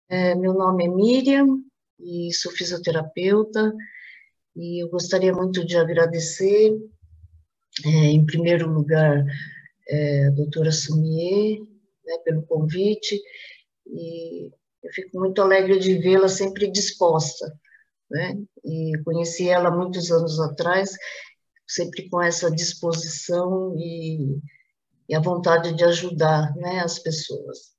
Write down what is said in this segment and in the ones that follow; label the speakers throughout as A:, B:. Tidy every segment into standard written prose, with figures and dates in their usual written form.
A: Meu nome é Miriam e sou fisioterapeuta e eu gostaria muito de agradecer, em primeiro lugar, a doutora Sumier, né, pelo convite, e eu fico muito alegre de vê-la sempre disposta, né, e conheci ela muitos anos atrás, sempre com essa disposição e a vontade de ajudar, né, as pessoas.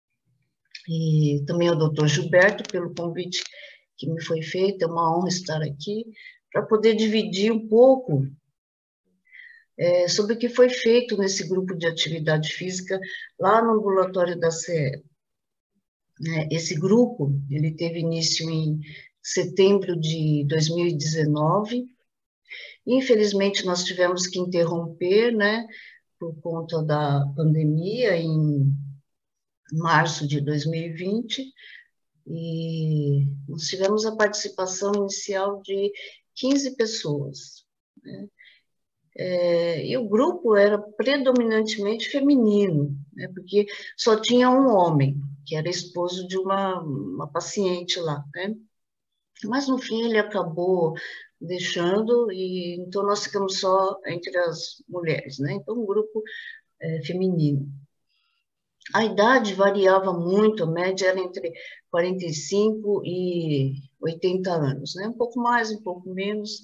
A: E também ao doutor Gilberto pelo convite que me foi feito, é uma honra estar aqui, para poder dividir um pouco sobre o que foi feito nesse grupo de atividade física lá no ambulatório da CE. Esse grupo, ele teve início em setembro de 2019, infelizmente nós tivemos que interromper, né, por conta da pandemia, em março de 2020, e nós tivemos a participação inicial de 15 pessoas, né? E o grupo era predominantemente feminino, né? Porque só tinha um homem, que era esposo de uma paciente lá, né? Mas no fim ele acabou deixando, e então nós ficamos só entre as mulheres, né? Então um grupo feminino. A idade variava muito, a média era entre 45 e 80 anos, né? Um pouco mais, um pouco menos.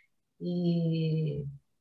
A: E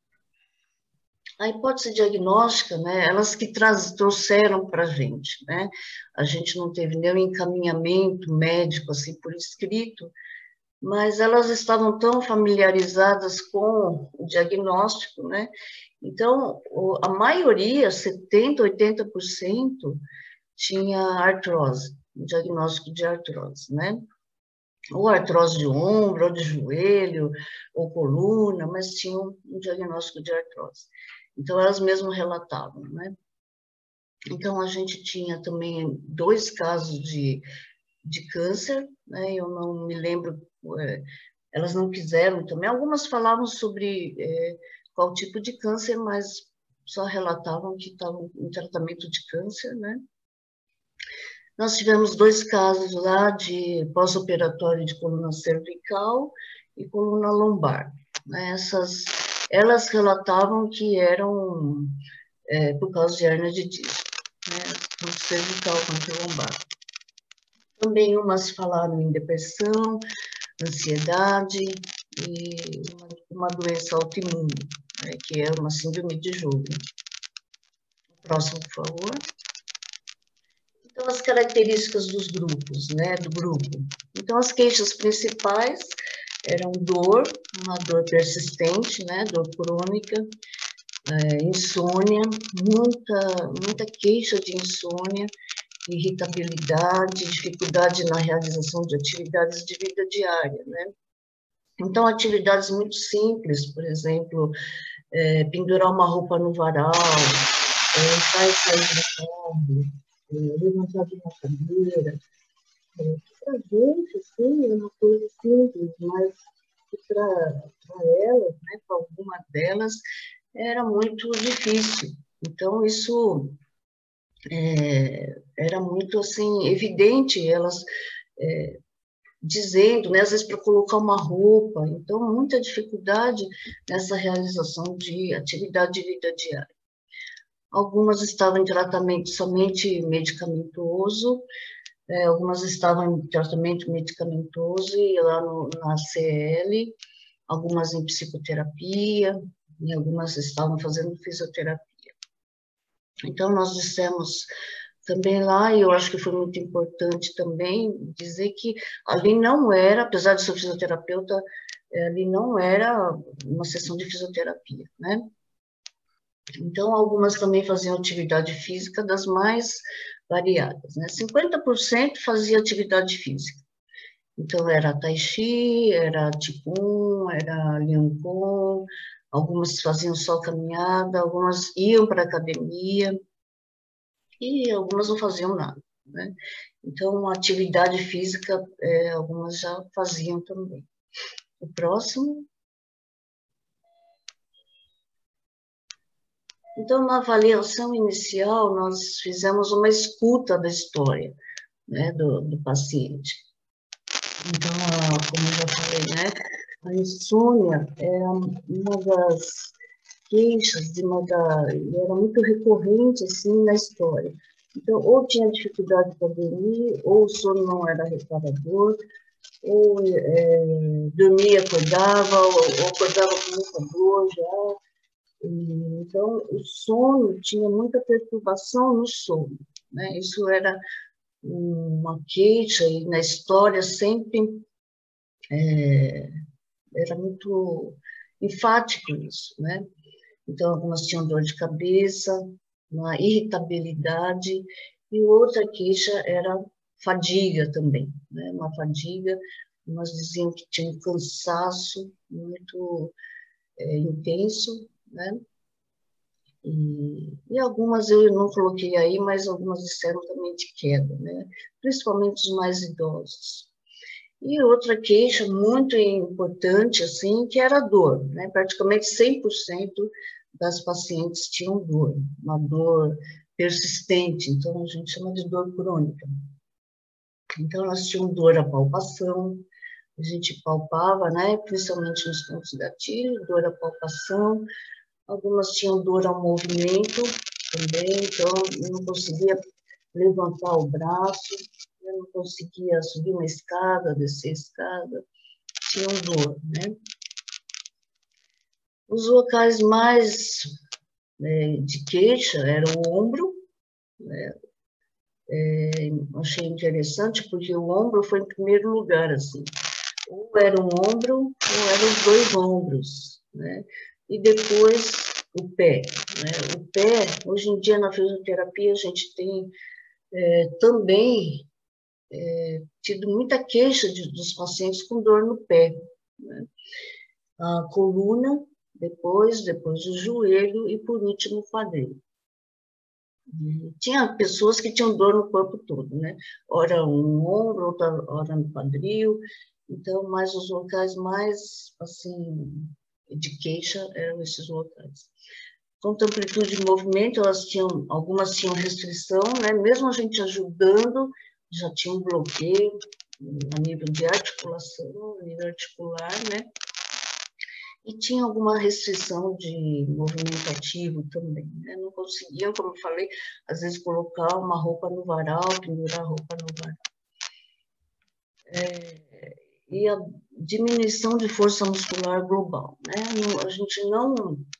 A: a hipótese diagnóstica, né, elas que trouxeram para a gente, né? A gente não teve nenhum encaminhamento médico, assim, por escrito, mas elas estavam tão familiarizadas com o diagnóstico, né? Então, a maioria, 70, 80%, tinha artrose, um diagnóstico de artrose, né? Ou artrose de ombro, ou de joelho, ou coluna, mas tinham um diagnóstico de artrose. Então, elas mesmas relatavam, né? Então, a gente tinha também 2 casos de câncer, né? Eu não me lembro, elas não quiseram também. Algumas falavam sobre qual tipo de câncer, mas só relatavam que estavam em tratamento de câncer, né? Nós tivemos 2 casos lá de pós-operatório de coluna cervical e coluna lombar. Elas relatavam que eram por causa de hernia de disco, né, tanto cervical quanto lombar. Também umas falaram em depressão, ansiedade e uma doença autoimune, né, que é uma síndrome de Jogo. Próximo, por favor. Então, as características dos grupos, né, do grupo. Então, as queixas principais eram dor, uma dor persistente, né, dor crônica, insônia, muita queixa de insônia, irritabilidade, dificuldade na realização de atividades de vida diária, né? Então, atividades muito simples, por exemplo, pendurar uma roupa no varal, entrar e sair do carro, levantar de uma cadeira. Para a gente, sim, é uma coisa simples, mas para elas, né, para alguma delas, era muito difícil. Então, isso era muito, assim, evidente, elas dizendo, né, às vezes para colocar uma roupa, então, muita dificuldade nessa realização de atividade de vida diária. Algumas estavam em tratamento somente medicamentoso, algumas estavam em tratamento medicamentoso e lá na CL, algumas em psicoterapia, e algumas estavam fazendo fisioterapia. Então, nós dissemos também lá, e eu acho que foi muito importante também dizer que ali não era, apesar de ser fisioterapeuta, ali não era uma sessão de fisioterapia, né? Então, algumas também faziam atividade física das mais variadas, né? 50% fazia atividade física. Então, era tai chi, era qigong, era liang gon, algumas faziam só caminhada, algumas iam para a academia, e algumas não faziam nada, né? Então, atividade física, algumas já faziam também. O próximo. Então, na avaliação inicial, nós fizemos uma escuta da história, né, do paciente. Então, como eu já falei, né, a insônia era uma das queixas, era muito recorrente, assim, na história. Então, ou tinha dificuldade para dormir, ou o sono não era reparador, ou dormia, acordava, ou acordava com muita dor já. Então, o sono tinha muita perturbação no sono, né? Isso era uma queixa, e na história sempre era muito enfático isso, né? Então, algumas tinham dor de cabeça, uma irritabilidade, e outra queixa era fadiga também, né? Uma fadiga, umas diziam que tinha um cansaço muito intenso, né? E algumas eu não coloquei aí, mas algumas disseram também de queda, né? Principalmente os mais idosos. E outra queixa muito importante, assim, que era a dor, né? Praticamente 100% das pacientes tinham dor, uma dor persistente, então a gente chama de dor crônica. Então elas tinham dor à palpação, a gente palpava, né? Principalmente nos pontos de gatilho, dor à palpação, algumas tinham dor ao movimento também, então eu não conseguia levantar o braço, eu não conseguia subir uma escada, descer a escada, tinham dor, né? Os locais mais de queixa eram o ombro, né? Achei interessante porque o ombro foi em primeiro lugar, assim. Ou era um ombro, ou eram os dois ombros, né? E depois o pé, né? O pé, hoje em dia na fisioterapia a gente tem também tido muita queixa dos pacientes com dor no pé, né? A coluna, depois o joelho e, por último, o quadril. Tinha pessoas que tinham dor no corpo todo, né? Ora um ombro, ora no quadril. Então, mas os locais mais, assim, de queixa eram esses locais. Quanto à amplitude de movimento, algumas tinham restrição, né? Mesmo a gente ajudando, já tinha um bloqueio a nível de articulação, a nível articular, né? E tinha alguma restrição de movimento ativo também, né? Não conseguiam, como eu falei, às vezes colocar uma roupa no varal, pendurar a roupa no varal. E a diminuição de força muscular global, né? A gente não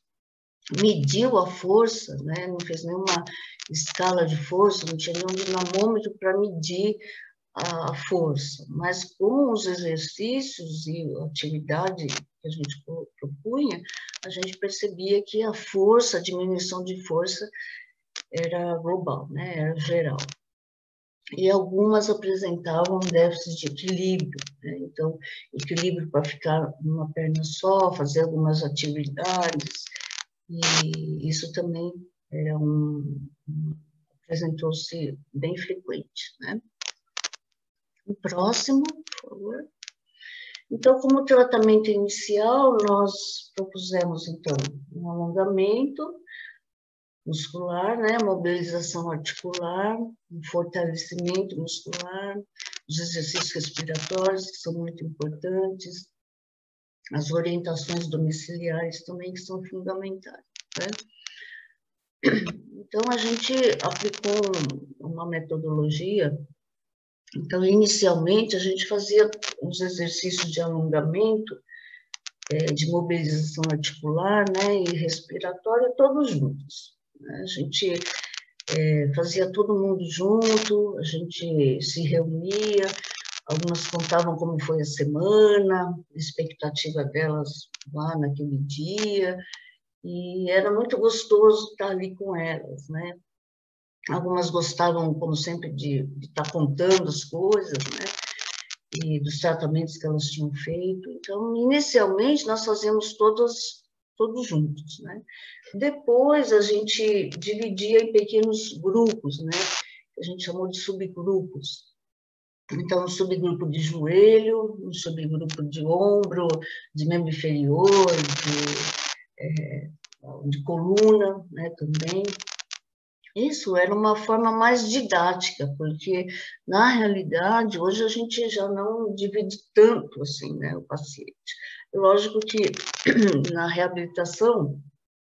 A: mediu a força, né? Não fez nenhuma escala de força, não tinha nenhum dinamômetro para medir a força, mas com os exercícios e a atividade que a gente propunha, a gente percebia que a força, a diminuição de força era global, né? Era geral. E algumas apresentavam déficit de equilíbrio, né? Então, equilíbrio para ficar numa perna só, fazer algumas atividades, e isso também era apresentou-se bem frequente, né? O próximo, por favor. Então, como tratamento inicial, nós propusemos, então, um alongamento muscular, né, mobilização articular, um fortalecimento muscular, os exercícios respiratórios, que são muito importantes, as orientações domiciliares também, que são fundamentais, né? Então, a gente aplicou uma metodologia. Então, inicialmente, a gente fazia os exercícios de alongamento, de mobilização articular, né, e respiratória, todos juntos, né? A gente fazia todo mundo junto, a gente se reunia, algumas contavam como foi a semana, a expectativa delas lá naquele dia, e era muito gostoso estar ali com elas, né? Algumas gostavam, como sempre, de estar contando as coisas, né? E dos tratamentos que elas tinham feito. Então, inicialmente, nós fazíamos todos juntos, né? Depois, a gente dividia em pequenos grupos, né? Que a gente chamou de subgrupos. Então, um subgrupo de joelho, um subgrupo de ombro, de membro inferior, de coluna, né, também. Isso era uma forma mais didática, porque, na realidade, hoje a gente já não divide tanto, assim, né, o paciente. Lógico que, na reabilitação,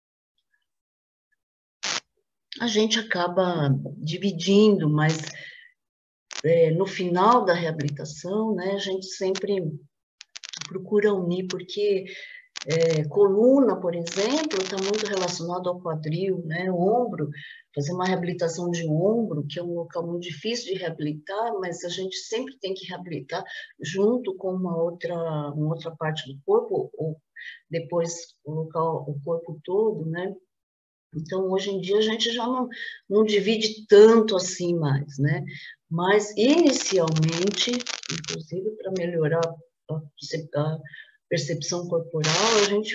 A: a gente acaba dividindo, mas no final da reabilitação, né, a gente sempre procura unir, porque coluna, por exemplo, está muito relacionado ao quadril, né? O ombro, fazer uma reabilitação de ombro, que é um local muito difícil de reabilitar, mas a gente sempre tem que reabilitar junto com uma outra parte do corpo, ou depois colocar o corpo todo, né? Então, hoje em dia, a gente já não divide tanto assim mais, né? Mas, inicialmente, inclusive para melhorar a percepção corporal, a gente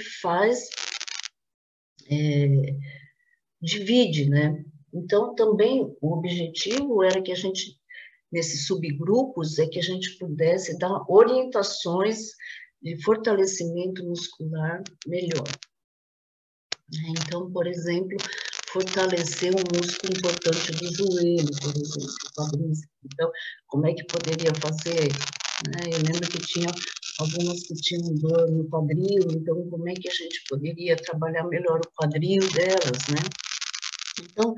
A: divide, né? Então, também, o objetivo era que a gente, nesses subgrupos, é que a gente pudesse dar orientações de fortalecimento muscular melhor. Então, por exemplo, fortalecer um músculo importante do joelho, por exemplo, o quadríceps. Então, como é que poderia fazer? Eu lembro que tinha algumas que tinham dor no quadril, então como é que a gente poderia trabalhar melhor o quadril delas, né? Então,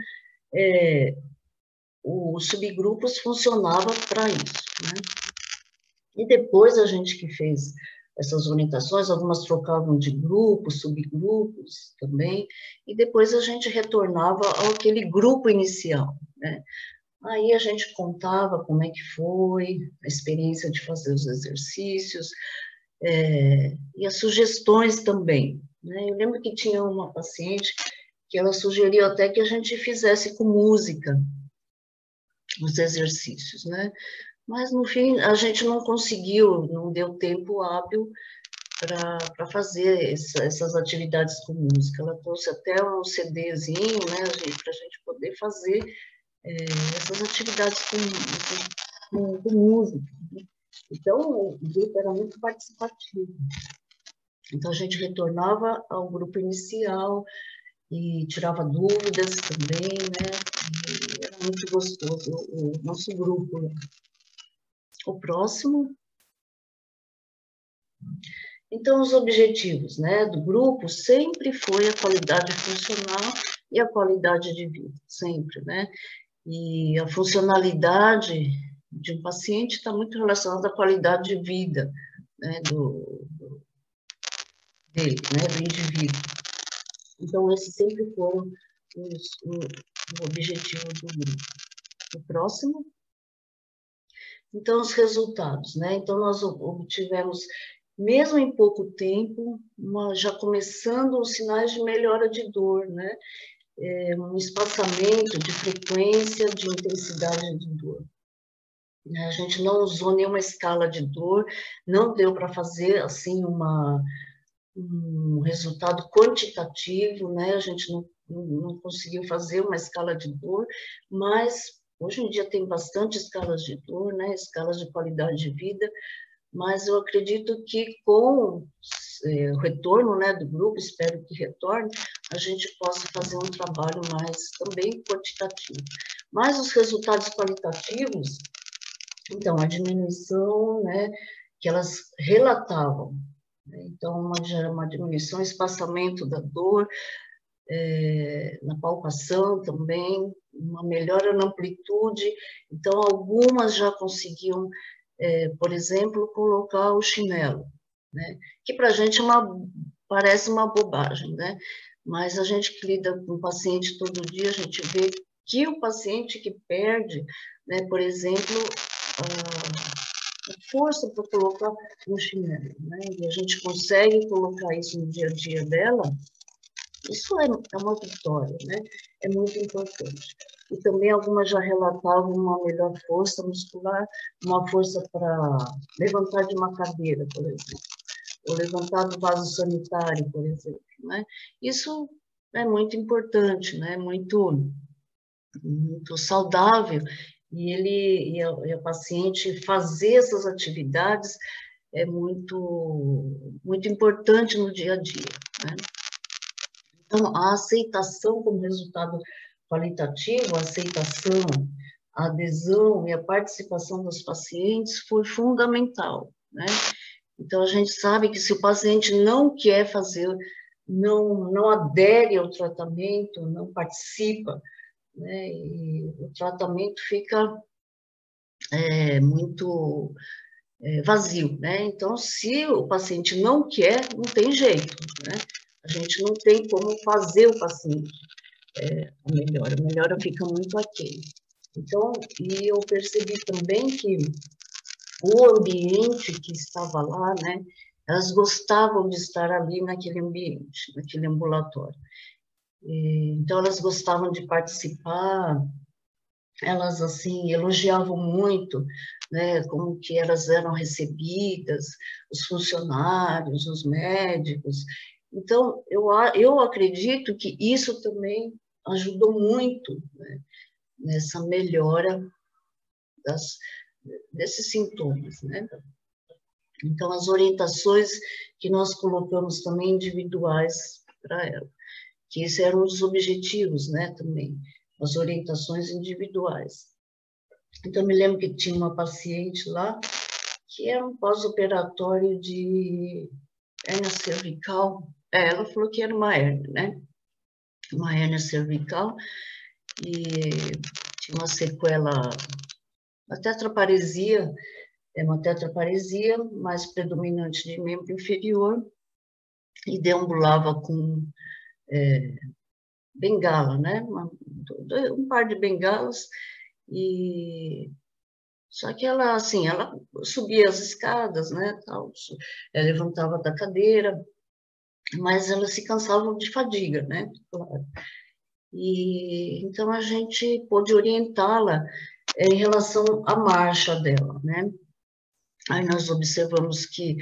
A: os subgrupos funcionava para isso, né? E depois a gente que fez essas orientações, algumas trocavam de grupos, subgrupos também, e depois a gente retornava àquele grupo inicial, né? Aí a gente contava como é que foi a experiência de fazer os exercícios, e as sugestões também, né? Eu lembro que tinha uma paciente que ela sugeriu até que a gente fizesse com música os exercícios, né? Mas, no fim, a gente não conseguiu, não deu tempo hábil para fazer essas atividades com música. Ela trouxe até um CDzinho, né, para a gente poder fazer essas atividades com música. Então, o grupo era muito participativo. Então, a gente retornava ao grupo inicial e tirava dúvidas também, né? E era muito gostoso o nosso grupo. O próximo. Então, os objetivos, né, do grupo sempre foi a qualidade funcional e a qualidade de vida, sempre, né? E a funcionalidade de um paciente está muito relacionada à qualidade de vida, né, dele, né, do indivíduo. Então, esses sempre foram o objetivo do grupo. O próximo. Então, os resultados, né? Então, nós obtivemos, mesmo em pouco tempo, já começando os sinais de melhora de dor, né? Um espaçamento de frequência, de intensidade de dor. A gente não usou nenhuma escala de dor, não deu para fazer, assim, um resultado quantitativo, né? A gente não conseguiu fazer uma escala de dor, mas hoje em dia tem bastante escalas de dor, né? Escalas de qualidade de vida, mas eu acredito que com o retorno, né, do grupo, espero que retorne, a gente possa fazer um trabalho mais também quantitativo. Mas os resultados qualitativos, então, a diminuição, né, que elas relatavam, então, uma diminuição, espaçamento da dor, na palpação também, uma melhora na amplitude. Então, algumas já conseguiam, por exemplo, colocar o chinelo, né? Que para a gente parece uma bobagem, né? Mas a gente que lida com o paciente todo dia, a gente vê que o paciente que perde, né, por exemplo, força para colocar no chinelo, né? E a gente consegue colocar isso no dia a dia dela, isso é uma vitória, né? É muito importante. E também algumas já relatavam uma melhor força muscular, uma força para levantar de uma cadeira, por exemplo, ou levantar do vaso sanitário, por exemplo, né? Isso é muito importante, né? Muito saudável, e a paciente fazer essas atividades é muito importante no dia a dia, né? Então, a aceitação como resultado qualitativo, a aceitação, a adesão e a participação dos pacientes foi fundamental, né? Então, a gente sabe que se o paciente não quer fazer, não adere ao tratamento, não participa, né, e o tratamento fica muito vazio, né? Então, se o paciente não quer, não tem jeito, né? A gente não tem como fazer o paciente a melhora fica muito aquém. Então, e eu percebi também que o ambiente que estava lá, né, elas gostavam de estar ali naquele ambiente, naquele ambulatório. Então, elas gostavam de participar, elas, assim, elogiavam muito, né, como que elas eram recebidas, os funcionários, os médicos. Então, eu acredito que isso também ajudou muito, né, nessa melhora desses sintomas, né? Então, as orientações que nós colocamos também individuais para ela, que esse era um dos objetivos, né, também, as orientações individuais. Então, me lembro que tinha uma paciente lá, que era um pós-operatório de hérnia cervical. Ela falou que era uma hérnia, né? Uma hérnia cervical, e tinha uma sequela, a tetraparesia, é uma tetraparesia mais predominante de membro inferior, e deambulava com bengala, né? Um par de bengalas, e só que ela, assim, ela subia as escadas, né, tal, ela levantava da cadeira, mas ela se cansava de fadiga, né, claro. E então a gente pôde orientá-la em relação à marcha dela, né. Aí nós observamos que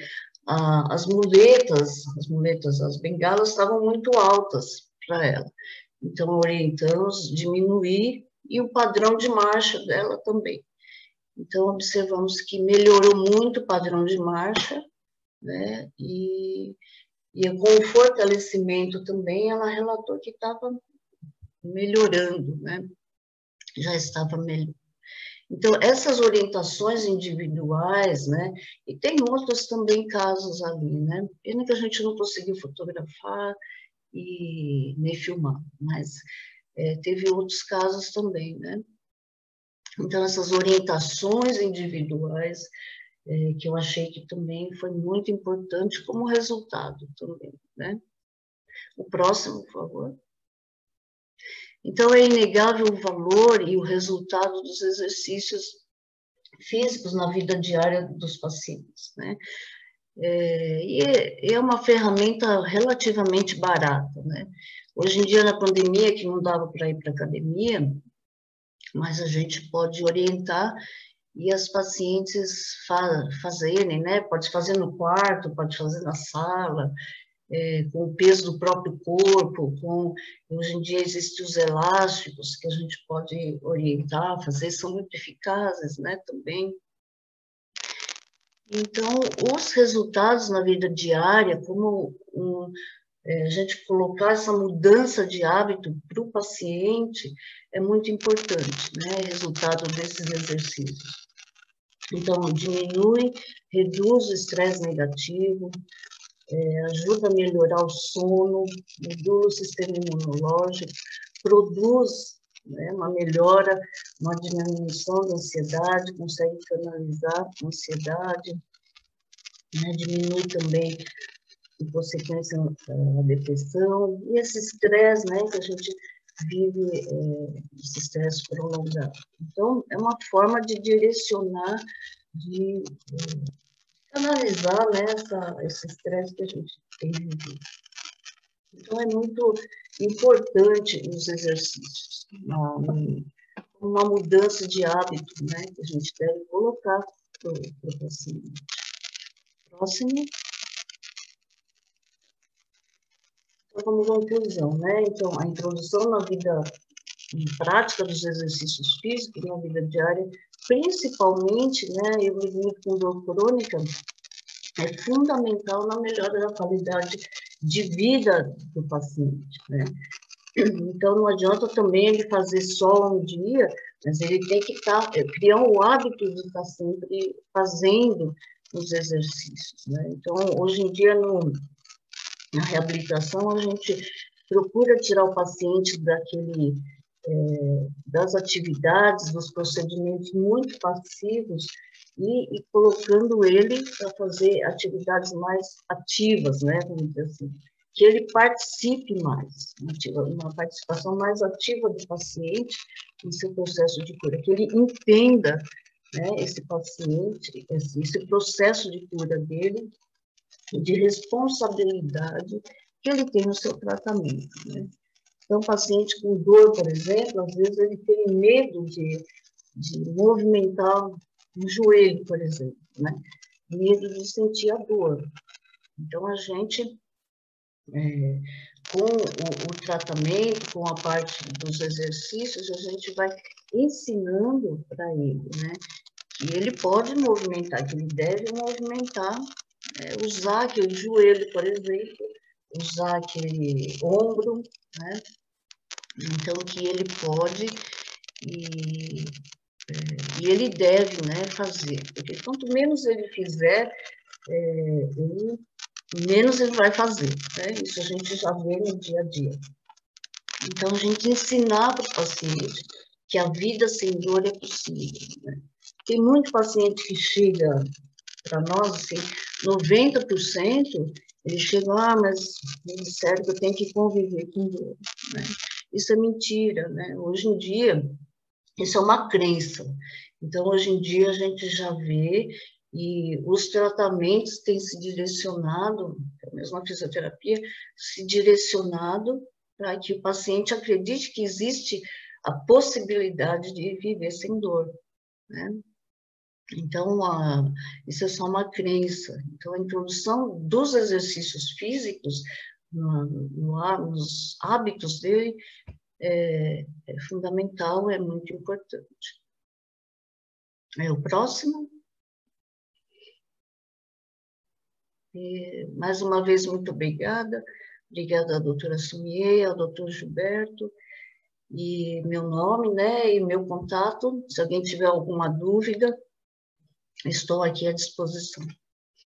A: as bengalas estavam muito altas para ela. Então orientamos diminuir e o padrão de marcha dela também. Então, observamos que melhorou muito o padrão de marcha, né? E com o fortalecimento também, ela relatou que estava melhorando, né? Já estava melhor. Então, essas orientações individuais, né? E tem outros também casos ali, né? Pena que a gente não conseguiu fotografar e nem filmar, mas teve outros casos também, né? Então, essas orientações individuais, que eu achei que também foi muito importante como resultado também, né? O próximo, por favor. Então, é inegável o valor e o resultado dos exercícios físicos na vida diária dos pacientes, né? E é uma ferramenta relativamente barata, né? Hoje em dia, na pandemia, que não dava para ir para academia, mas a gente pode orientar e as pacientes fazerem, né? Pode fazer no quarto, pode fazer na sala, com o peso do próprio corpo, hoje em dia existem os elásticos que a gente pode orientar, fazer, são muito eficazes, né, também. Então, os resultados na vida diária, como a gente colocar essa mudança de hábito para o paciente, é muito importante, né, resultado desses exercícios. Então, reduz o estresse negativo, ajuda a melhorar o sono, modula o sistema imunológico, produz, né, uma melhora, uma diminuição da ansiedade, consegue canalizar a ansiedade, né, diminui também, em consequência, a depressão, e esse estresse, né, que a gente vive, esse estresse prolongado. Então, é uma forma de direcionar, de canalizar, né, esse estresse que a gente tem vivido. Então, é muito importante os exercícios, uma mudança de hábito, né, que a gente deve colocar para o paciente. Próximo. Então, como conclusão, né, então, a introdução na vida prática dos exercícios físicos, na vida diária, principalmente, né, eu vivo muito com dor crônica, é fundamental na melhora da qualidade de vida do paciente, né? Então, não adianta também ele fazer só um dia, mas ele tem que criar o hábito de estar sempre fazendo os exercícios, né? Então, hoje em dia, na reabilitação, a gente procura tirar o paciente das atividades, dos procedimentos muito passivos e colocando ele para fazer atividades mais ativas, né, vamos dizer assim, que ele participe mais, uma participação mais ativa do paciente no seu processo de cura, que ele entenda, né, esse paciente, esse processo de cura dele, de responsabilidade que ele tem no seu tratamento, né? Então, paciente com dor, por exemplo, às vezes ele tem medo de movimentar o joelho, por exemplo, né? Medo de sentir a dor. Então, a gente, com o tratamento, com a parte dos exercícios, a gente vai ensinando para ele, né? Que ele pode movimentar, que ele deve movimentar, usar aquele joelho, por exemplo, usar aquele ombro, né? Então, que ele pode e, e ele deve, né, fazer. Porque quanto menos ele fizer, menos ele vai fazer, né? Isso a gente já vê no dia a dia. Então, a gente ensinar para o paciente que a vida sem dor é possível, né? Tem muito paciente que chega para nós, assim, 90%, eles chegam, mas me disseram que eu tenho que conviver com dor, né? Isso é mentira, né? Hoje em dia, isso é uma crença. Então, hoje em dia, a gente já vê e os tratamentos têm se direcionado, mesmo a fisioterapia, se direcionado para que o paciente acredite que existe a possibilidade de viver sem dor, né? Então, isso é só uma crença. Então, a introdução dos exercícios físicos nos hábitos dele é fundamental, é muito importante. O próximo. E, mais uma vez, muito obrigada. Obrigada à doutora Sumier, ao doutor Gilberto, e meu nome, né, e meu contato. Se alguém tiver alguma dúvida, estou aqui à disposição.